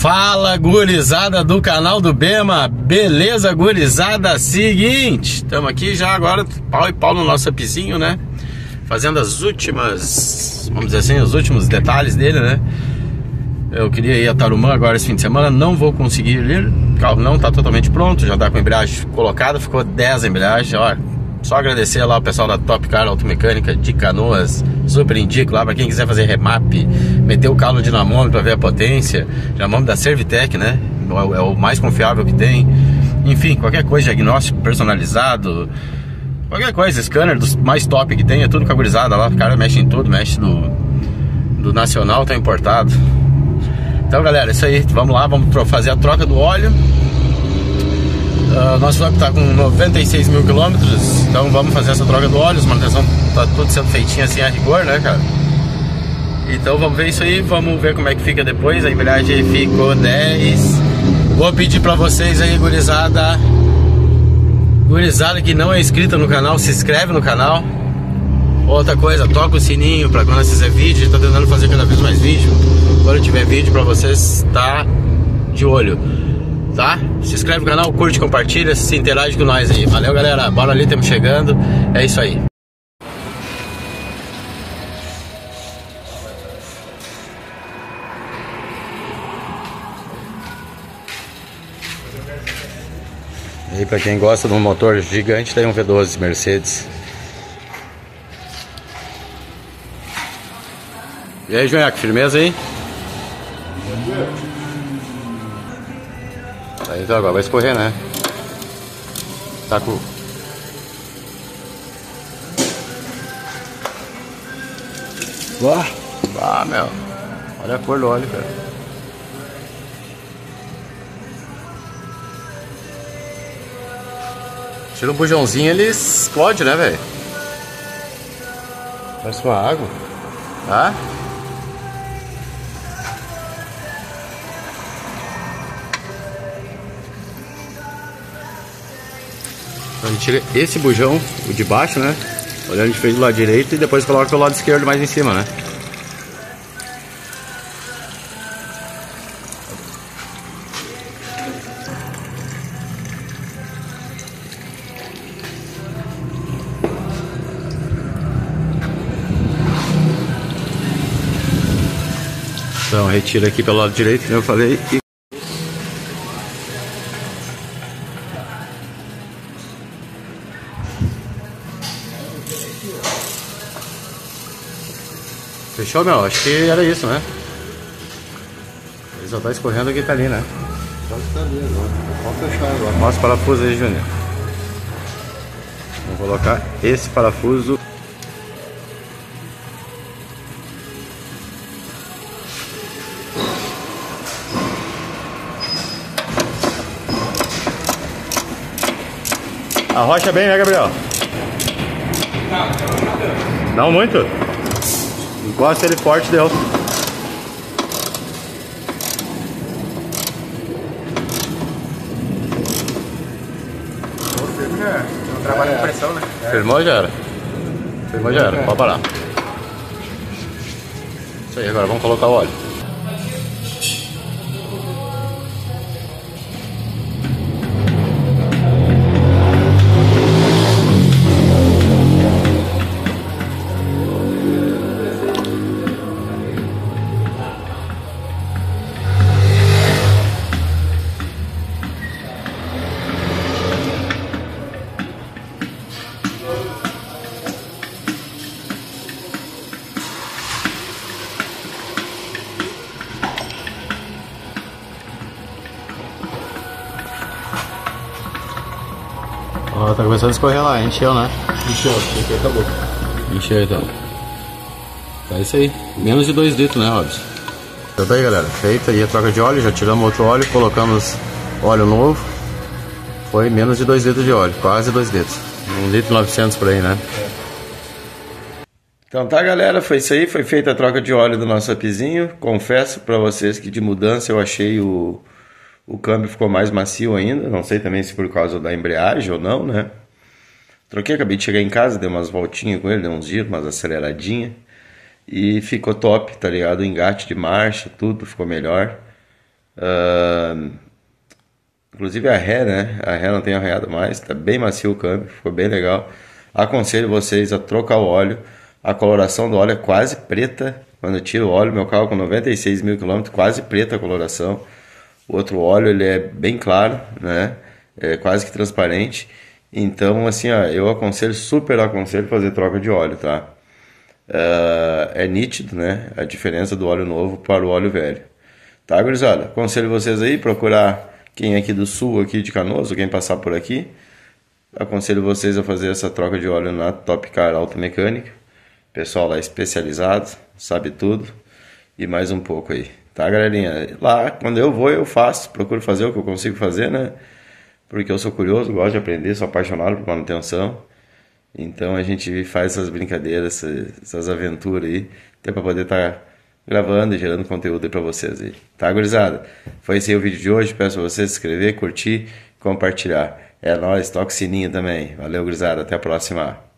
Fala, gurizada do canal do Bema, beleza, gurizada? Seguinte, estamos aqui já agora, pau e pau no nosso upzinho, né? Fazendo as últimas, vamos dizer assim, os últimos detalhes dele, né? Eu queria ir a Tarumã agora esse fim de semana, não vou conseguir ir, o carro não está totalmente pronto, já está com a embreagem colocada, ficou 10 a embreagem, ó. Só agradecer lá o pessoal da Top Car Automecânica de Canoas, super indico lá para quem quiser fazer remap, meter o carro no dinamômetro para ver a potência, dinamômetro da Servitec, né? É o mais confiável que tem. Enfim, qualquer coisa, diagnóstico personalizado, qualquer coisa, scanner dos mais top que tem, é tudo com a gurizada lá, o cara mexe em tudo, mexe do nacional, tá importado. Então galera, é isso aí, vamos lá, vamos fazer a troca do óleo. Nosso banco está com 96 mil quilômetros, então vamos fazer essa troca do óleo. A manutenção está tudo sendo feitinha assim a rigor, né, cara? Então vamos ver isso aí, vamos ver como é que fica depois. A embreagem ficou 10. Vou pedir pra vocês aí, gurizada que não é inscrita no canal, se inscreve no canal. Outra coisa, toca o sininho pra quando fizer vídeo. A gente tá tentando fazer cada vez mais vídeo. Quando tiver vídeo pra vocês, tá de olho, tá? Se inscreve no canal, curte, compartilha, se interage com nós aí. Valeu, galera, bora ali, estamos chegando. É isso aí. E aí, pra quem gosta de um motor gigante, tem um V12 Mercedes. E aí, Joiaco, firmeza aí? Aí, então agora vai escorrer, né? Tá com... Ah, meu. Olha a cor do óleo, cara. Tira um bujãozinho, ele explode, né, velho? Parece uma água. Tá? Então a gente tira esse bujão, o de baixo, né? Olha, a gente fez do lado direito e depois coloca pelo lado esquerdo mais em cima, né? Então retira aqui pelo lado direito, como eu falei, e... Fechou, meu? Acho que era isso, né? Ele só tá escorrendo aqui, tá ali, né? Só que tá ali agora. Pode fechar agora. Mostra o parafuso aí, Júnior. Vou colocar esse parafuso. Arrocha bem, né, Gabriel? Não muito? Encosta ele forte, deu. Não trabalha com pressão, né? Firmou, já era. Firmou, já era. Pode parar. Isso aí, agora vamos colocar o óleo. Ó, tá começando a escorrer lá, encheu, né? Encheu, acabou. Encheu então. Tá isso aí. Menos de 2 litros, né, Robson? Então tá aí, galera. Feita aí a troca de óleo, já tiramos outro óleo, colocamos óleo novo. Foi menos de 2 litros de óleo, quase 2 litros. 1 litro e 900 por aí, né? Então tá, galera, foi isso aí. Foi feita a troca de óleo do nosso upzinho. Confesso pra vocês que de mudança eu achei o câmbio ficou mais macio ainda. Não sei também se por causa da embreagem ou não, né? Troquei, acabei de chegar em casa, dei umas voltinhas com ele, dei uns giros, umas aceleradinhas. E ficou top, tá ligado? O engate de marcha, tudo ficou melhor. Inclusive a ré, né? A ré não tem arranhado mais, tá bem macio o câmbio, ficou bem legal. Aconselho vocês a trocar o óleo. A coloração do óleo é quase preta. Quando eu tiro o óleo, meu carro com 96 mil quilômetros, quase preta a coloração. O outro óleo ele é bem claro, né? É quase que transparente. Então, assim, ó, eu aconselho, super aconselho fazer troca de óleo, tá? É nítido, né? A diferença do óleo novo para o óleo velho. Tá, gurizada? Aconselho vocês aí, procurar quem é aqui do sul, aqui de Canoas, ou quem passar por aqui. Aconselho vocês a fazer essa troca de óleo na Top Car Automecânica. Pessoal lá especializado, sabe tudo. E mais um pouco aí. Tá, galerinha? Lá, quando eu vou, eu faço. Procuro fazer o que eu consigo fazer, né? Porque eu sou curioso, gosto de aprender, sou apaixonado por manutenção. Então a gente faz essas brincadeiras, essas aventuras aí, até para poder estar gravando e gerando conteúdo aí para vocês aí. Tá, gurizada? Foi esse aí o vídeo de hoje. Peço a vocês se inscrever, curtir, compartilhar. É nóis, toca o sininho também. Valeu, gurizada. Até a próxima.